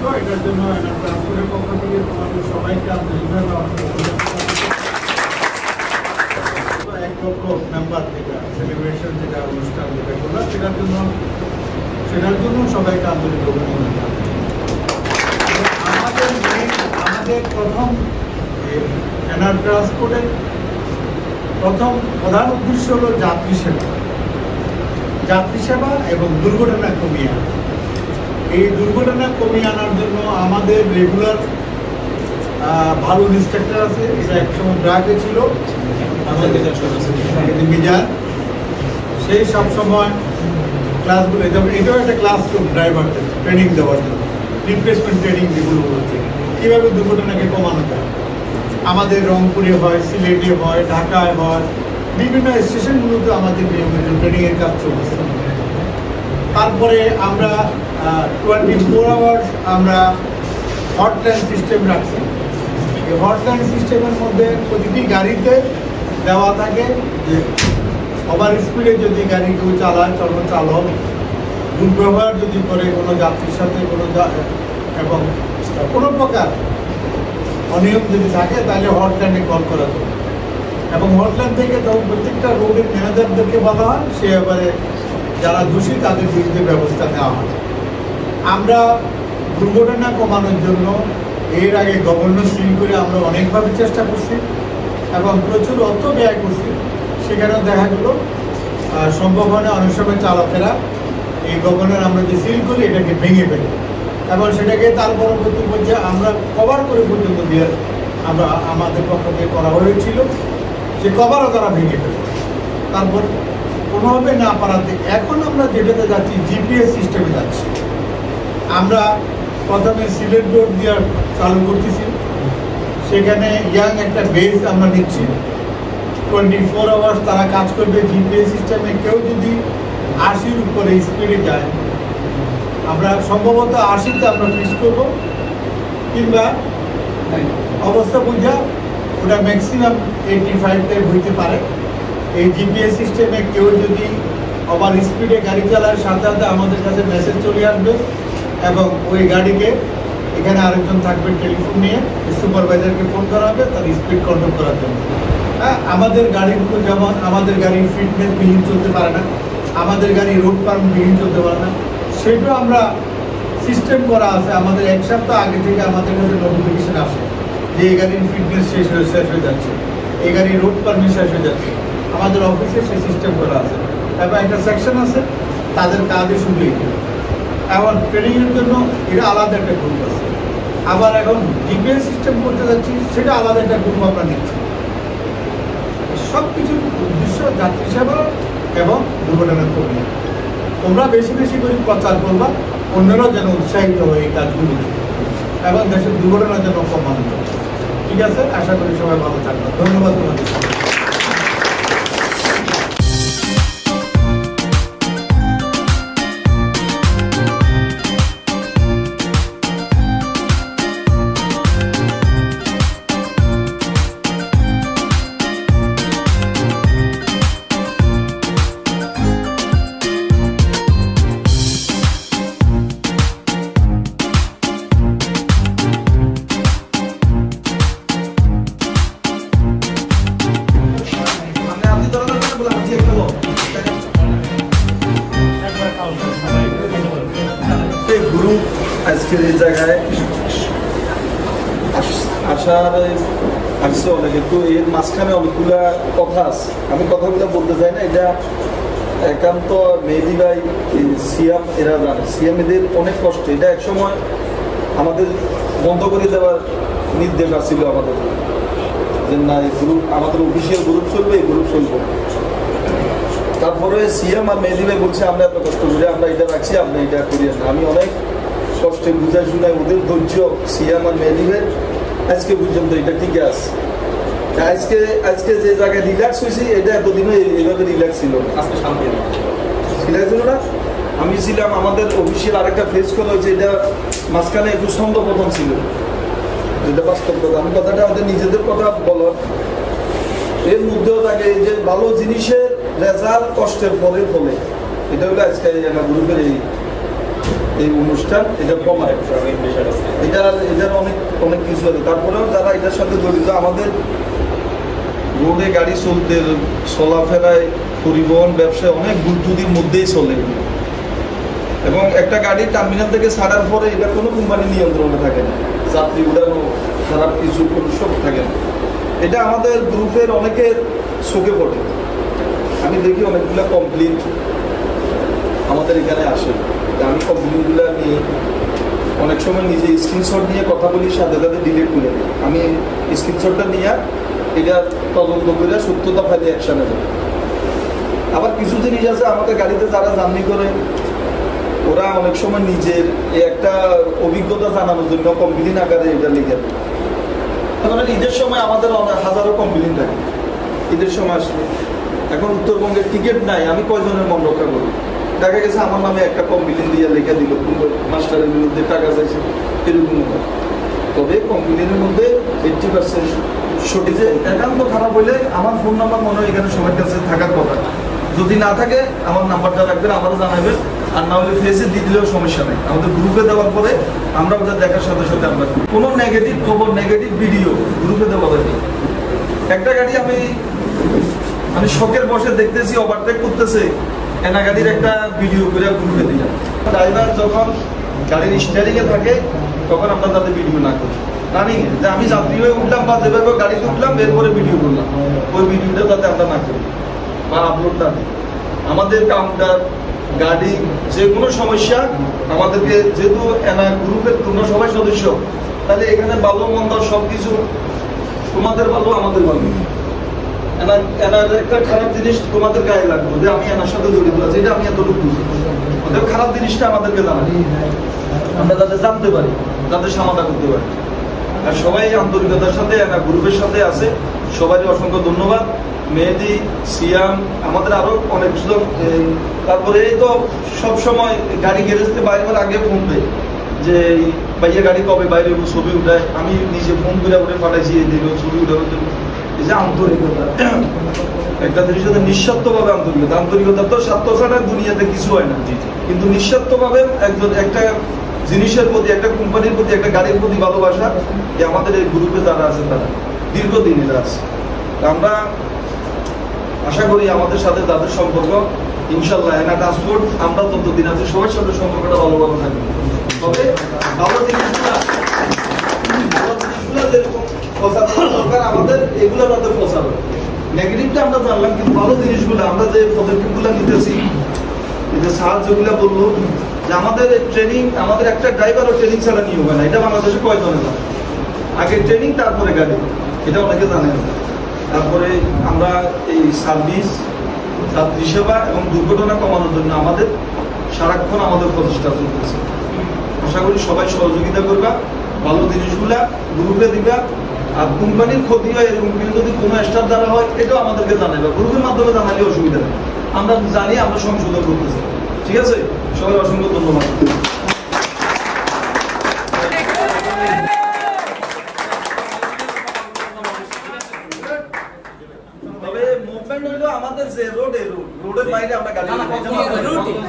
দুঃখিত, এটার জন্য ট্রান্সপোর্টের পক্ষ থেকে তোমাদের সবাইকে আন্তরিকভাবে এক লক্ষ মেম্বার যেটা সেলিব্রেশন যেটা অনুষ্ঠান যেটা করলাম সেটার জন্য সবাইকে আন্তরিক অভিনন্দন। আমাদের প্রথম এনার ট্রান্সপোর্টের প্রথম প্রধান উদ্দেশ্য হল যাত্রী সেবা এবং দুর্ঘটনা কমিয়ে আনা। এই দুর্ঘটনা কমিয়ে আনার জন্য আমাদের রেগুলার ভালো ইন্সট্রাক্টর আছে, এটা একসময় ড্রাইভে ছিল মিজান, সেই সবসময় ক্লাসগুলো, এটাও একটা ক্লাসরুম ড্রাইভারদের ট্রেনিং দেওয়ার জন্য, রিপ্লেসমেন্ট ট্রেনিং যেগুলো হচ্ছে কীভাবে দুর্ঘটনাকে কমানো যায়। আমাদের রংপুরে হয়, সিলেটে হয়, ঢাকায় হয়, বিভিন্ন স্টেশনগুলোতে আমাদের নিয়মিত ট্রেনিংয়ের কাজ চলছে। তারপরে আমরা 24 আওয়ার্স আমরা হটলাইন সিস্টেম রাখছি। এই হটলাইন সিস্টেমের মধ্যে প্রতিটি গাড়িতে দেওয়া থাকে যে ওভার স্পিডে যদি গাড়ি কেউ চালায়, চালক দুর্ব্যবহার যদি করে কোনো যাত্রীর সাথে এবং কোনো প্রকার অনিয়ম যদি থাকে তাহলে হটলাইনে কল করা যায় এবং হটলাইন থেকে তখন প্রত্যেকটা রোডের ম্যানেজারদেরকে বলা হয়, সে এবারে যারা দোষী তাদের বিরুদ্ধে ব্যবস্থা নেওয়া হয়। আমরা দুর্ঘটনা কমানোর জন্য এর আগে গভর্নর সিল করে আমরা অনেকভাবে চেষ্টা করছি এবং প্রচুর অর্থ ব্যয় করছি। সেখানেও দেখা গেল সম্ভব হয় না, অনেক সময় চালকেরা এই গভর্নর আমরা যে সিল করি এটাকে ভেঙে ফেলি এবং সেটাকে তার পরবর্তী পর্যায়ে আমরা কভার করে পর্যন্ত দিয়ে আমরা আমাদের পক্ষ থেকে করা হয়েছিল, যে কভারও তারা ভেঙে ফেলে। তারপর কোনোভাবে না পারাতে এখন আমরা যেটাতে যাচ্ছি জিপিএস সিস্টেমে যাচ্ছি। আমরা প্রথমে সিলেট রোড দিয়ে চালু করতেছি, সেখানে ইয়াং একটা বেস আমরা নিচ্ছি, 24 আওয়ার্স তারা কাজ করবে জিপিএস সিস্টেমে। কেউ যদি 80-র উপরে স্পিডে যায়, আমরা সম্ভবত 80-তে আমরা ফিক্স করবো, কিংবা অবস্থা বুঝা ওটা ম্যাক্সিমাম 85-তে হইতে পারে। এই জিপিএস সিস্টেমে কেউ যদি ওভার স্পিডে গাড়ি চালায়, সাথে সাথে আমাদের কাছে মেসেজ চলে আসবে এবং ওই গাড়িকে এখানে আরেকজন থাকবে টেলিফোন নিয়ে, সুপারভাইজারকে ফোন করা হবে তার স্পিড কন্ট্রোল করার জন্য। হ্যাঁ, আমাদের গাড়িগুলো যেমন আমাদের গাড়ির ফিটনেস বিহীন চলতে পারে না, আমাদের গাড়ি রোড পারমিট বিহীন চলতে পারে না, সেটাও আমরা সিস্টেম করা আছে। আমাদের এক সপ্তাহ আগে থেকে আমাদের কাছে নোটিফিকেশন আসে যে এই গাড়ির ফিটনেস শেষ হয়ে যাচ্ছে, এই গাড়ির রোড পারমিট শেষ হয়ে যাচ্ছে। আমাদের অফিসে সেই সিস্টেম করা আছে এবং একটা সেকশন আছে তাদের কাজে শুধু এখন ট্রেনিংয়ের জন্য এটা আলাদা একটা গ্রুপ আছে। আবার এখন জিপিএস সিস্টেম করতে যাচ্ছি, সেটা আলাদা একটা গ্রুপ আমরা নিচ্ছি। সব কিছুর উদ্দেশ্য যাত্রী সেবা এবং দুর্ঘটনা কমিয়ে। তোমরা বেশি বেশি করে প্রচার করবা, অন্যরাও যেন উৎসাহিত হয় এই কাজগুলিতে এবং দেশের দুর্ঘটনা যেন কমানো যায়। ঠিক আছে, আশা করি সবাই ভালো থাকবে। ধন্যবাদ তোমাদের। গ্রুপ আজকের এই জায়গায় আসছে অনেক, কিন্তু এর মাঝখানে অনেকগুলা কথা আছে। আমি কথাগুলো বলতে চাই না, এটা একান্ত মেহেদি ভাই, সিয়াম এরা জানে। সিয়াম এদের অনেক কষ্ট। এটা একসময় আমাদের বন্ধ করে দেওয়ার নির্দেশ আসছিল আমাদের, যে না এই গ্রুপ আমাদের অফিসিয়াল গ্রুপ চলবে, এই গ্রুপ চলবে। তারপরে সিএম আর মেহেদি ভাই বলছে আমরা এত কষ্ট করে আমরা এটা রাখছি, আপনি এটা করিয়ে না। আমি অনেক কষ্টে বুঝাই শুনাই, ওদের ধৈর্য সিএম আর মেহেদি ভাই আজকে পর্যন্ত এটা ঠিক আছে। আজকে যে জায়গায় রিল্যাক্স হয়েছি, এটা এতদিনও এইভাবে রিল্যাক্স ছিল না, আজকে শান্তি রিল্যাক্স ছিল না। আমি ছিলাম আমাদের অফিসিয়াল আরেকটা ফেস করা হয়েছে, এটা মাঝখানে একটু ছন্দপতন ছিল, যেটা বাস্তব কথা। আমি কথাটা আমাদের নিজেদের কথা বলার এর মধ্যেও থাকে যে ভালো জিনিসের রেজাল্ট কষ্টের পরে ফলে, এটা হলো আজকে গ্রুপের এই এই অনুষ্ঠান এটা কমায়, এটার অনেক অনেক কিছু আছে। তারপরেও যারা এটার সাথে জড়িত, আমাদের রোডে গাড়ি চলতে চলাফেরায় পরিবহন ব্যবসায় অনেক বুদ্ধির মধ্যেই চলে, এবং একটা গাড়ি টার্মিনাল থেকে ছাড়ার পরে এটা কোনো কোম্পানির নিয়ন্ত্রণে থাকে না, যাত্রী উড়ানো খারাপ কিছু কোনো সব থাকে না। এটা আমাদের গ্রুপের অনেকের চোখে পড়ে। আমি দেখি অনেকগুলো কমপ্লেন আমাদের এখানে আসে, আমি কমপ্লেনগুলো নিয়ে অনেক সময় নিজে স্ক্রিনশট নিয়ে কথা বলি, সাথে সাথে ডিলিট করে দিই। আমি স্ক্রিনশটটা নিয়ে এটা তদন্ত করে সত্যতা ফাইলে অ্যাকশানে যাই। আবার কিছু জিনিস আছে আমাদের গাড়িতে যারা জার্নি করে, ওরা অনেক সময় নিজের একটা অভিজ্ঞতা জানানোর জন্য কমপ্লেন আকারে এটা লিখে দেয়। এখন ঈদের সময় আমাদের হাজারো কমপ্লেন থাকে, ঈদের সময় আসলে এখন উত্তরবঙ্গের টিকিট নাই, আমি কয়জনের মন রক্ষা করি? দেখা গেছে আমার নামে একটা কমপ্লেন দিয়ে লেখা দিল, মাস্টারের বিরুদ্ধে টাকা চাইছে, এরকম। তবে কমপ্লেনের মধ্যে 80% সঠিক। যে একান্ত খারাপ হইলে আমার ফোন নাম্বার মনে হয় এখানে সবার কাছে থাকার কথা, যদি না থাকে আমার নাম্বারটা রাখবেন, আমারও জানাবেন। আর না হলে ফেসে দিয়ে দিলেও সমস্যা নেই, আমাদের গ্রুপে দেওয়ার পরে আমরা ওটা দেখার সাথে সাথে আমরা কোনো নেগেটিভ খবর, নেগেটিভ ভিডিও গ্রুপে দেওয়া হয়নি। একটা গাড়ি আমি শখের বসে দেখতেছি ওভারটেক করতেছে, এনা গাড়ির একটা ভিডিও করে গ্রুপে দিলাম। ড্রাইভার যখন গাড়ির স্টিয়ারিংয়ে থাকে তখন আমরা তাদের ভিডিও না করি, জানি যে আমি যাত্রী হয়ে উঠলাম বা যেভাবে গাড়িতে উঠলাম এরপরে ভিডিও করলাম, ওই ভিডিওটা যাতে আমরা না করি বা আপলোড না দিই। আমাদের কাউন্টার, গাড়ি, যে কোনো সমস্যা আমাদেরকে, যেহেতু এনা গ্রুপের তোমরা সবাই সদস্য, তাহলে এখানে ভালো মন্দ সব কিছু তোমাদের ভালো আমাদের ভালো। এনার একটা খারাপ জিনিস তোমাদের গায়ে লাগবে যে আমি এনার সাথে জড়িত আছি, এটা আমি এতটুকু বুঝি, ওদের খারাপ জিনিসটা আমাদেরকে জানাই, আমরা যাতে জানতে পারি, যাতে সমাধান করতে পারি। আর সবাই আন্তরিকতার সাথে এনা গ্রুপের সাথে আছে, সবারই অসংখ্য ধন্যবাদ। মেহেদি, সিয়াম, আমাদের আরো অনেকজন। তারপরে এই তো সবসময় গাড়ি গ্যারেজতে বাইরে আগে ফোন দেয় যে ভাইয়া গাড়ি কবে বাইরে ছবি উঠায়, আমি নিজে ফোন করে উঠে পাঠাইছি ছবি উঠানোর জন্য। এই যে আন্তরিকতা, একটা জিনিস হচ্ছে নিঃস্বার্থভাবে আন্তরিকতা। আন্তরিকতা তো স্বার্থ ছাড়া দুনিয়াতে কিছু হয় না, কিন্তু নিঃস্বার্থভাবে একটা জিনিসের প্রতি, একটা কোম্পানির প্রতি, একটা গাড়ির প্রতি ভালোবাসা, যে আমাদের এই গ্রুপে যারা আছে তারা দীর্ঘদিন এরা আছে। আমরা আশা করি আমাদের সাথে তাদের সম্পর্ক ইনশাল্লাহ এনা ট্রান্সপোর্ট আমরা যতদিন আছে সবার সাথে সম্পর্কটা ভালো থাকবে। তবে ভালো জিনিসগুলা যেরকম দরকার আমাদের, এগুলো আমাদের প্রচার। নেগেটিভটা আমরা জানলাম, কিন্তু ভালো জিনিসগুলো আমরা যে পদক্ষেপগুলো নিতেছি, যে সাহায্যগুলো বললো, যে আমাদের ট্রেনিং, আমাদের একটা ড্রাইভারও ট্রেনিং ছাড়া নিয়োগ হয় না। এটা বাংলাদেশে কয়জনে জানে? আগে ট্রেনিং, তারপরে গাড়ি, এটা অনেকে জানে না। তারপরে আমরা এই সার্ভিস, যাত্রী সেবা এবং দুর্ঘটনা কমানোর জন্য আমাদের সারাক্ষণ আমাদের প্রচেষ্টা চলতেছে। আশা করি সবাই সহযোগিতা করবা, ভালো জিনিসগুলা গ্রুপে দিবা। আর কোম্পানির ক্ষতি হয় এরকম যদি কোনো স্টাফ দ্বারা হয়, এটাও আমাদেরকে জানাইবা, গ্রুপের মাধ্যমে জানালে অসুবিধা নেই, আমরা জানি, আমরা সংশোধন করতেছি। ঠিক আছে, সবাই অসংখ্য ধন্যবাদ। তবে মুভমেন্ট হইলো আমাদের যে রোডের বাইরে আমরা গাড়ি